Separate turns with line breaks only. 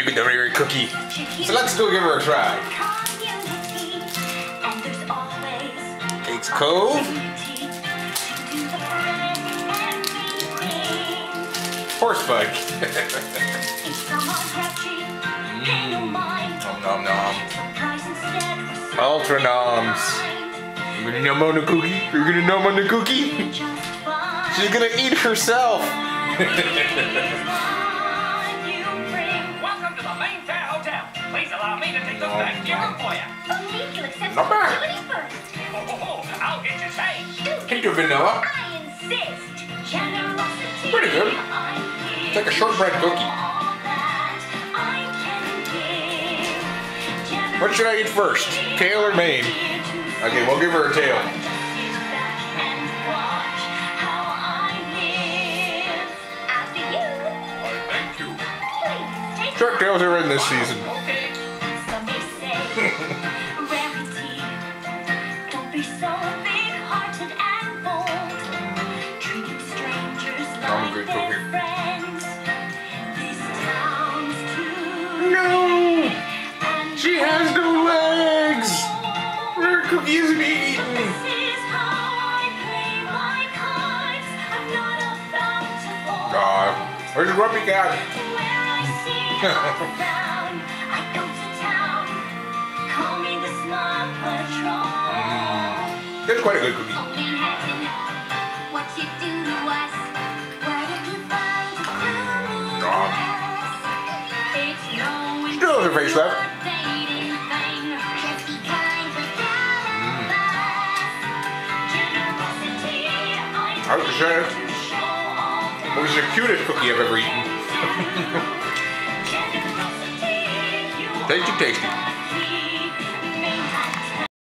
be the Rari cookie. So let's go give her a try. Cakes Cove. Horse bike. Nom nom nom. Ultra noms. You're gonna nom on the cookie? You're gonna nom on the cookie? She's gonna eat herself.
Welcome to the main fair hotel. Please allow me to take this back to your room for you.
Not bad.
I'll get you changed.
Hint of vanilla. Pretty good. It's like a shortbread cookie. What should I eat first? Tail or mane? Okay, we'll give her a tail. Short tails are in this season. I'm a good cookie. No! She has no legs! Her cookie isn't eaten! Where's the grumpy cat? That's quite a good cookie. Still has her face left. I was just saying, what was the cutest cookie I've ever eaten? Tasty, tasty.